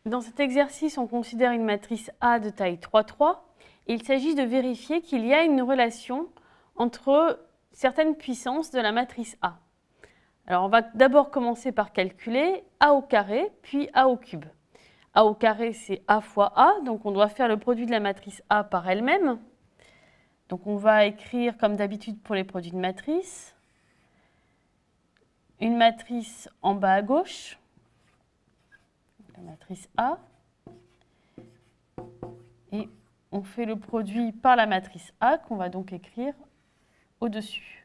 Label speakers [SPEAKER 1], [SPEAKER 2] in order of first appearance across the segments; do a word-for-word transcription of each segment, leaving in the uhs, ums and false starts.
[SPEAKER 1] dans cet exercice, on considère une matrice A de taille trois trois. Il s'agit de vérifier qu'il y a une relation entre certaines puissances de la matrice A. Alors, on va d'abord commencer par calculer A au carré, puis A au cube. A au carré, c'est A fois A, donc on doit faire le produit de la matrice A par elle-même. Donc, on va écrire, comme d'habitude pour les produits de matrice, une matrice en bas à gauche, la matrice A, et on fait le produit par la matrice A qu'on va donc écrire au-dessus.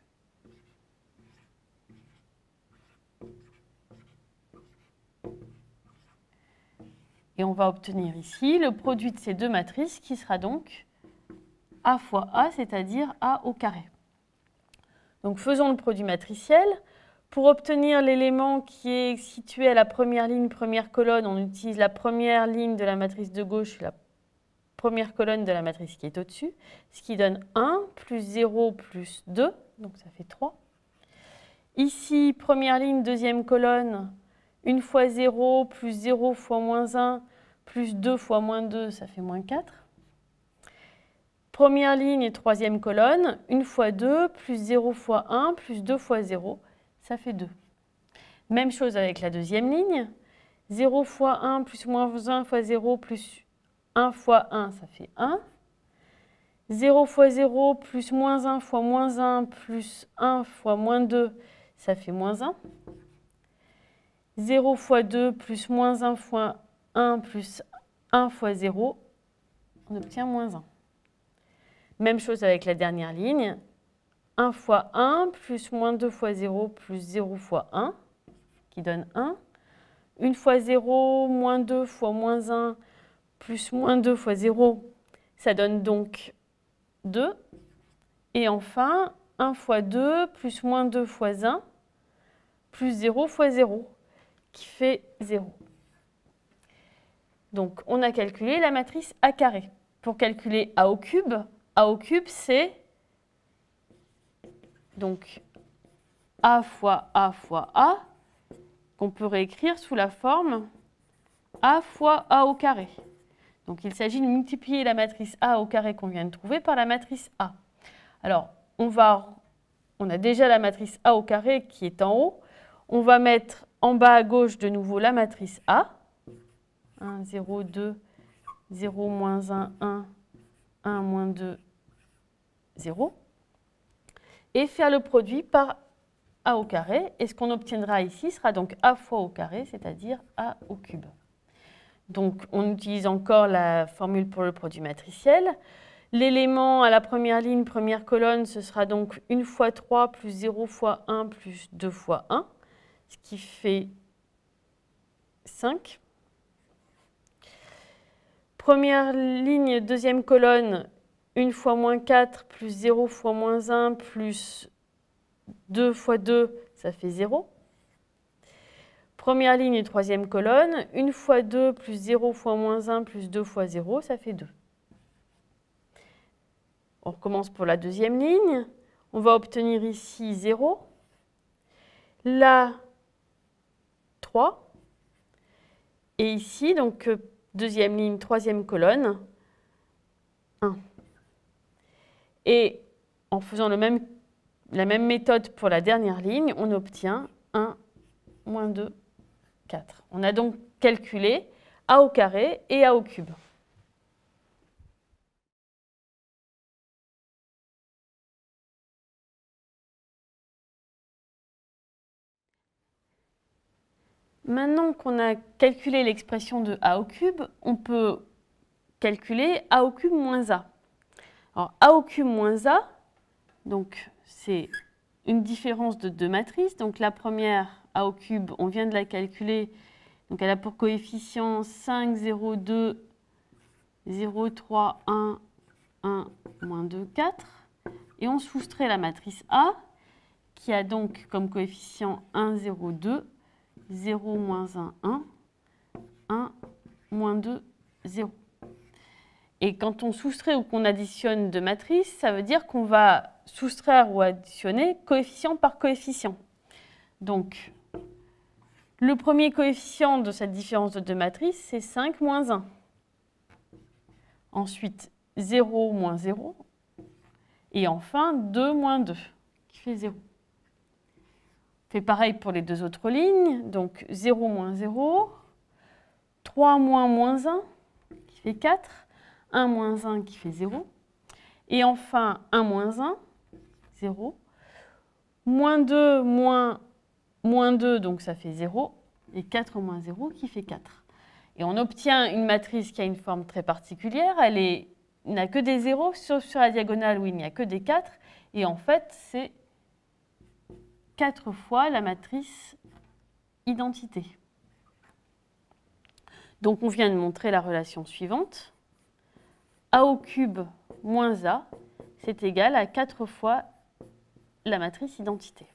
[SPEAKER 1] Et on va obtenir ici le produit de ces deux matrices qui sera donc A fois A, c'est-à-dire A au carré. Donc faisons le produit matriciel. Pour obtenir l'élément qui est situé à la première ligne, première colonne, on utilise la première ligne de la matrice de gauche et la première colonne de la matrice qui est au-dessus, ce qui donne un plus zéro plus deux, donc ça fait trois. Ici, première ligne, deuxième colonne, une fois zéro plus zéro fois moins un plus deux fois moins deux, ça fait moins quatre. Première ligne et troisième colonne, une fois deux plus zéro fois un plus deux fois zéro, ça fait deux. Même chose avec la deuxième ligne. zéro fois un plus moins un fois zéro plus un fois un, ça fait un. zéro fois zéro plus moins un fois moins un plus un fois moins deux, ça fait moins un. zéro fois deux plus moins un fois un plus un fois zéro, on obtient moins un. Même chose avec la dernière ligne. un fois un plus moins deux fois zéro plus zéro fois un, qui donne un. une fois zéro, moins deux fois moins un, plus moins deux fois zéro, ça donne donc deux. Et enfin, un fois deux, plus moins deux fois un, plus zéro fois zéro, qui fait zéro. Donc, on a calculé la matrice A carré. Pour calculer A au cube, A au cube, c'est donc A fois A fois A, qu'on peut réécrire sous la forme A fois A au carré. Donc, il s'agit de multiplier la matrice A au carré qu'on vient de trouver par la matrice A. Alors, on, va, on a déjà la matrice A au carré qui est en haut. On va mettre en bas à gauche de nouveau la matrice A. un, zéro, deux, zéro, moins un, un, un, moins deux, zéro. Et faire le produit par A au carré. Et ce qu'on obtiendra ici sera donc A fois au carré, c'est-à-dire A au cube. Donc, on utilise encore la formule pour le produit matriciel. L'élément à la première ligne, première colonne, ce sera donc une fois trois plus zéro fois un plus deux fois un, ce qui fait cinq. Première ligne, deuxième colonne, une fois moins quatre plus zéro fois moins un plus deux fois deux, ça fait zéro. Première ligne et troisième colonne, une fois deux plus zéro fois moins un plus deux fois zéro, ça fait deux. On recommence pour la deuxième ligne. On va obtenir ici zéro. Là, trois. Et ici, donc, deuxième ligne, troisième colonne, un. Et en faisant le même, la même méthode pour la dernière ligne, on obtient un, moins deux, quatre. On a donc calculé A au carré et A au cube. Maintenant qu'on a calculé l'expression de A au cube, on peut calculer A au cube moins A. Alors, A au cube moins A, donc c'est une différence de deux matrices. Donc la première, A au cube, on vient de la calculer. Donc elle a pour coefficient cinq, zéro, deux, zéro, trois, un, un, moins deux, quatre. Et on soustrait la matrice A, qui a donc comme coefficient un, zéro, deux, zéro, moins un, un, un, moins deux, zéro. Et quand on soustrait ou qu'on additionne deux matrices, ça veut dire qu'on va soustraire ou additionner coefficient par coefficient. Donc, Le premier coefficient de cette différence de deux matrices, c'est cinq moins un. Ensuite, zéro moins zéro. Et enfin, deux moins deux, qui fait zéro. On fait pareil pour les deux autres lignes. Donc, zéro moins zéro. trois moins moins un, qui fait quatre. un moins un, qui fait zéro. Et enfin, un moins un, zéro. Moins deux, moins, moins deux, donc ça fait zéro. Et quatre moins zéro, qui fait quatre. Et on obtient une matrice qui a une forme très particulière. Elle est n'a que des zéros, sauf sur la diagonale où il n'y a que des quatre. Et en fait, c'est quatre fois la matrice identité. Donc, on vient de montrer la relation suivante. A au cube moins A, c'est égal à quatre fois la matrice identité.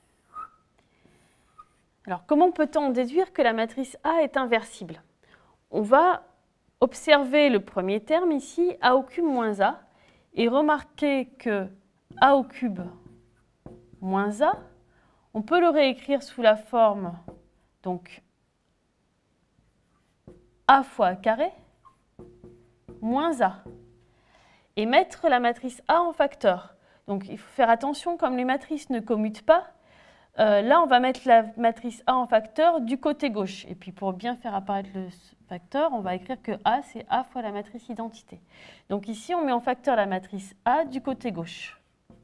[SPEAKER 1] Alors, comment peut-on déduire que la matrice A est inversible? On va observer le premier terme ici, A au cube moins A, et remarquer que A au cube moins A, on peut le réécrire sous la forme, donc, A fois A carré moins A, et mettre la matrice A en facteur. Donc, il faut faire attention, comme les matrices ne commutent pas, euh, là, on va mettre la matrice A en facteur du côté gauche. Et puis, pour bien faire apparaître le facteur, on va écrire que A, c'est A fois la matrice identité. Donc ici, on met en facteur la matrice A du côté gauche.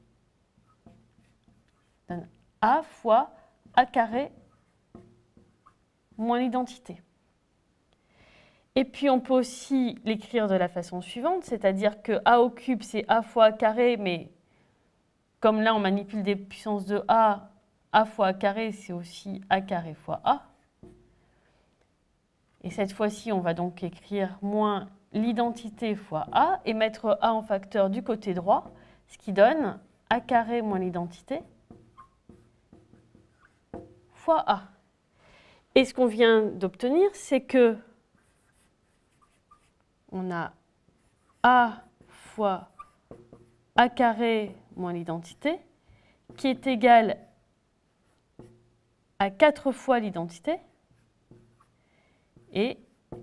[SPEAKER 1] Ça donne A fois A carré moins l'identité. Et puis, on peut aussi l'écrire de la façon suivante, c'est-à-dire que A au cube, c'est A fois A carré, mais comme là, on manipule des puissances de A, A fois A carré, c'est aussi A carré fois A. Et cette fois-ci, on va donc écrire moins l'identité fois A et mettre A en facteur du côté droit, ce qui donne A carré moins l'identité fois A. Et ce qu'on vient d'obtenir, c'est que on a A fois A carré moins l'identité qui est égal à quatre fois l'identité et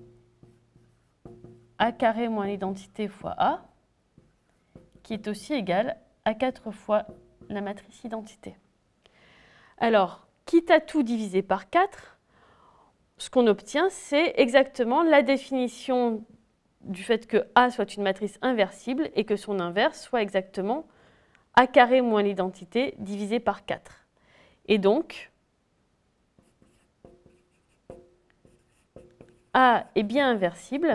[SPEAKER 1] A carré moins l'identité fois A qui est aussi égal à quatre fois la matrice identité. Alors, quitte à tout diviser par quatre, ce qu'on obtient, c'est exactement la définition du fait que A soit une matrice inversible et que son inverse soit exactement A carré moins l'identité divisé par quatre. Et donc, A est bien inversible.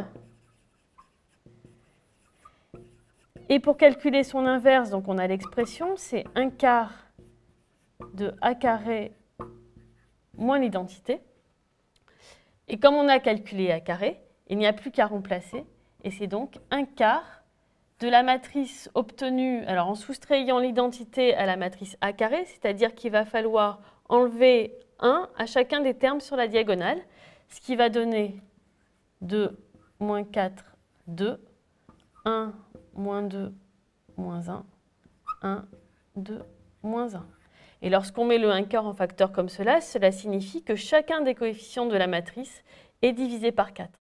[SPEAKER 1] Et pour calculer son inverse, donc on a l'expression, c'est un quart de A carré moins l'identité. Et comme on a calculé A carré, il n'y a plus qu'à remplacer. Et c'est donc un quart de la matrice obtenue, alors en soustrayant l'identité à la matrice A carré, c'est-à-dire qu'il va falloir enlever un à chacun des termes sur la diagonale, ce qui va donner deux moins quatre, deux, un, moins deux, moins un, un, deux, moins un. Et lorsqu'on met le un quart en facteur comme cela, cela signifie que chacun des coefficients de la matrice est divisé par quatre.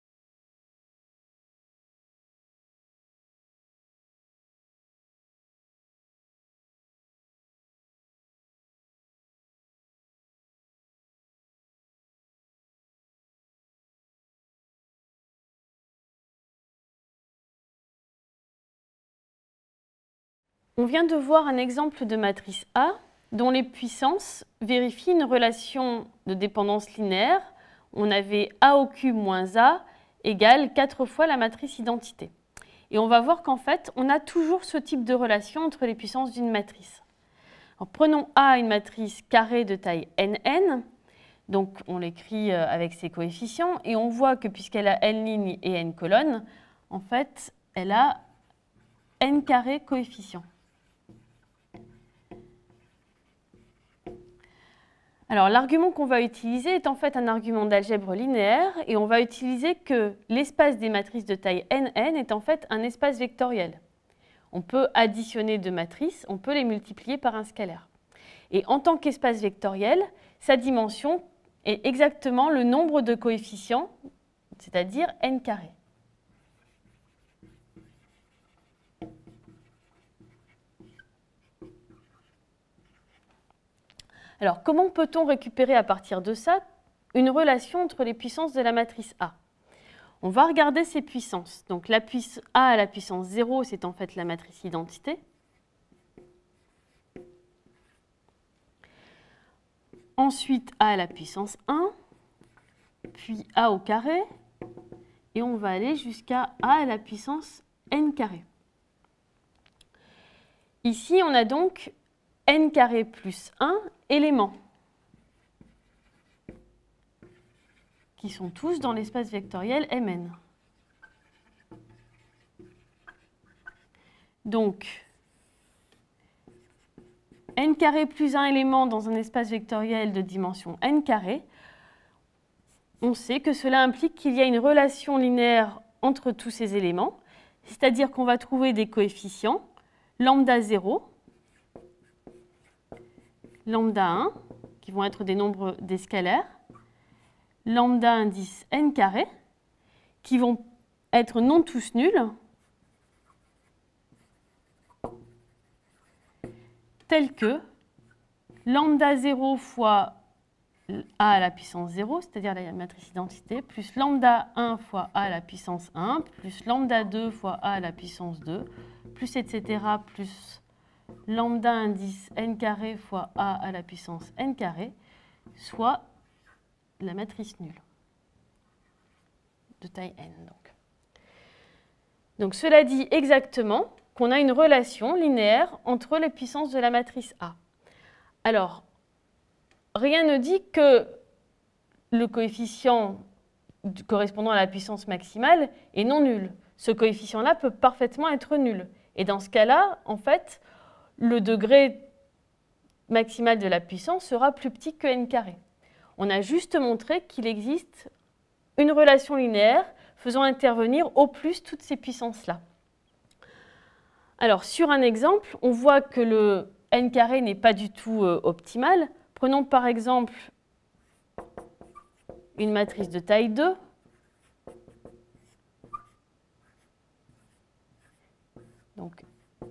[SPEAKER 1] On vient de voir un exemple de matrice A dont les puissances vérifient une relation de dépendance linéaire. On avait A au cube moins A égale quatre fois la matrice identité. Et on va voir qu'en fait, on a toujours ce type de relation entre les puissances d'une matrice. Alors, prenons A une matrice carrée de taille N N. Donc, on l'écrit avec ses coefficients. Et on voit que puisqu'elle a N lignes et N colonnes, en fait, elle a N carré coefficients. Alors, l'argument qu'on va utiliser est en fait un argument d'algèbre linéaire et on va utiliser que l'espace des matrices de taille N N est en fait un espace vectoriel. On peut additionner deux matrices, on peut les multiplier par un scalaire. Et en tant qu'espace vectoriel, sa dimension est exactement le nombre de coefficients, c'est-à-dire n carré. Alors, comment peut-on récupérer à partir de ça une relation entre les puissances de la matrice A? On va regarder ces puissances. Donc, la puissance A à la puissance zéro, c'est en fait la matrice identité. Ensuite, A à la puissance un, puis A au carré, et on va aller jusqu'à A à la puissance n carré. Ici, on a donc n carré plus un éléments, qui sont tous dans l'espace vectoriel M N. Donc, n carré plus un élément dans un espace vectoriel de dimension n carré, on sait que cela implique qu'il y a une relation linéaire entre tous ces éléments, c'est-à-dire qu'on va trouver des coefficients lambda zéro, lambda un, qui vont être des nombres des scalaires, lambda indice n carré, qui vont être non tous nuls, tels que lambda zéro fois A à la puissance zéro, c'est-à-dire la matrice identité, plus lambda un fois A à la puissance un, plus lambda deux fois A à la puissance deux, plus et cetera, plus lambda indice n carré fois A à la puissance n carré, soit la matrice nulle de taille n. Donc, donc cela dit exactement qu'on a une relation linéaire entre les puissances de la matrice A. Alors, rien ne dit que le coefficient correspondant à la puissance maximale est non nul. Ce coefficient-là peut parfaitement être nul. Et dans ce cas-là, en fait, le degré maximal de la puissance sera plus petit que n carré. On a juste montré qu'il existe une relation linéaire faisant intervenir au plus toutes ces puissances-là. Alors, sur un exemple, on voit que le n carré n'est pas du tout euh, optimal. Prenons par exemple une matrice de taille deux. Donc,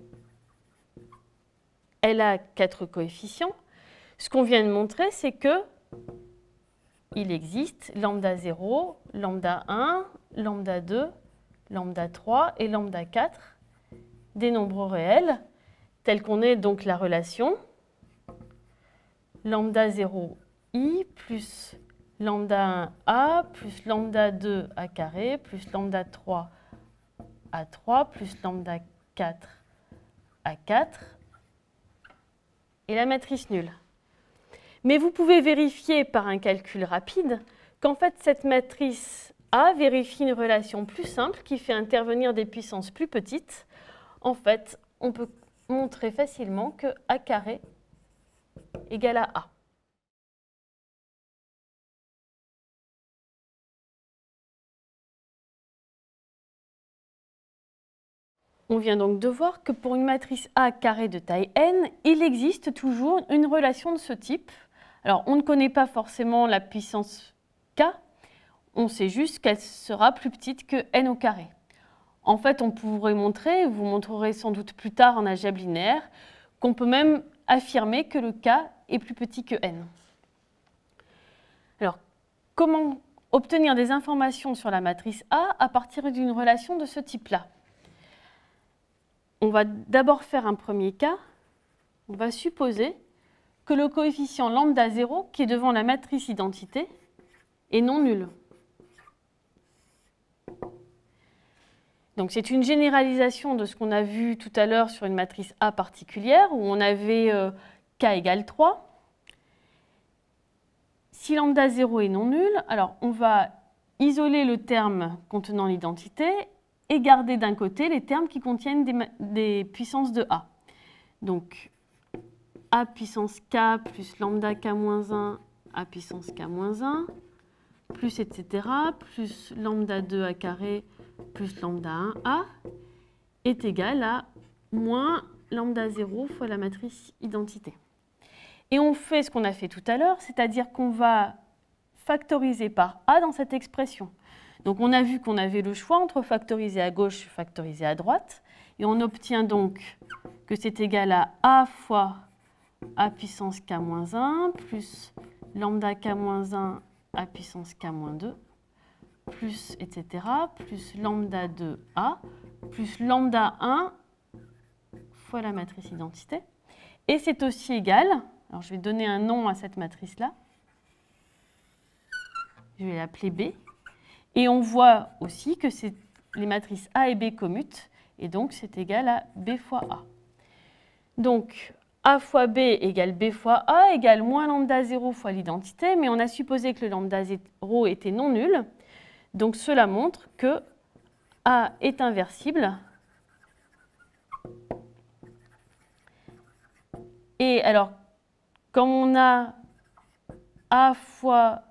[SPEAKER 1] elle a quatre coefficients. Ce qu'on vient de montrer, c'est que il existe lambda zéro, lambda un, lambda deux, lambda trois et lambda quatre, des nombres réels, tels qu'on ait donc la relation lambda zéro i plus lambda un a plus lambda deux a carré plus lambda trois a trois plus lambda quatre a quatre et la matrice nulle. Mais vous pouvez vérifier par un calcul rapide qu'en fait cette matrice A vérifie une relation plus simple qui fait intervenir des puissances plus petites. En fait, on peut montrer facilement que A carré égale à A. On vient donc de voir que pour une matrice A carré de taille n, il existe toujours une relation de ce type. Alors, on ne connaît pas forcément la puissance k, on sait juste qu'elle sera plus petite que n au carré. En fait, on pourrait montrer, vous montrerez sans doute plus tard en algèbre linéaire, qu'on peut même affirmer que le k est plus petit que n. Alors, comment obtenir des informations sur la matrice A à partir d'une relation de ce type-là? On va d'abord faire un premier cas. On va supposer que le coefficient lambda zéro, qui est devant la matrice identité, est non nul. Donc c'est une généralisation de ce qu'on a vu tout à l'heure sur une matrice A particulière, où on avait euh, k égale trois. Si lambda zéro est non nul, alors on va isoler le terme contenant l'identité et garder d'un côté les termes qui contiennent des, des puissances de A. Donc, A puissance k plus lambda k moins un, A puissance k moins un, plus et cetera, plus lambda deux a carré, plus lambda un a, est égal à moins lambda zéro fois la matrice identité. Et on fait ce qu'on a fait tout à l'heure, c'est-à-dire qu'on va factorisé par A dans cette expression. Donc on a vu qu'on avait le choix entre factoriser à gauche et factoriser à droite. Et on obtient donc que c'est égal à A fois A puissance K moins un plus lambda K moins un A puissance K moins deux plus et cetera plus lambda deux A plus lambda un fois la matrice identité. Et c'est aussi égal, alors je vais donner un nom à cette matrice-là, je vais l'appeler B, et on voit aussi que les matrices A et B commutent, et donc c'est égal à B fois A. Donc A fois B égale B fois A égale moins lambda zéro fois l'identité, mais on a supposé que le lambda zéro était non nul, donc cela montre que A est inversible. Et alors, comme on a A fois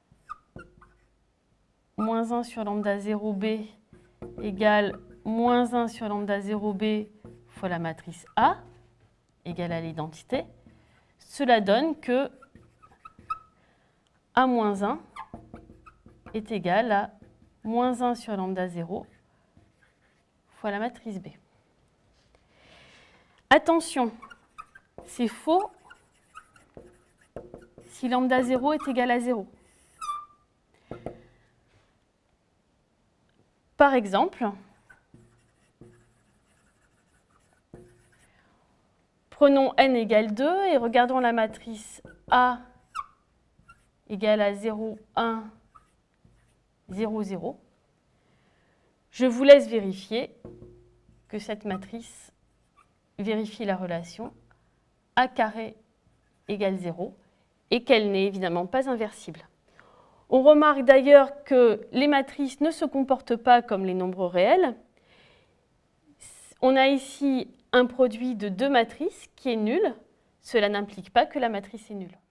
[SPEAKER 1] moins un sur lambda zéro B égale moins un sur lambda zéro B fois la matrice A, égale à l'identité, cela donne que A moins un est égal à moins un sur lambda zéro fois la matrice B. Attention, c'est faux si lambda zéro est égal à zéro. Par exemple, prenons n égale deux et regardons la matrice A égale à zéro, un, zéro, zéro. Je vous laisse vérifier que cette matrice vérifie la relation A carré égale zéro et qu'elle n'est évidemment pas inversible. On remarque d'ailleurs que les matrices ne se comportent pas comme les nombres réels. On a ici un produit de deux matrices qui est nul. Cela n'implique pas que la matrice est nulle.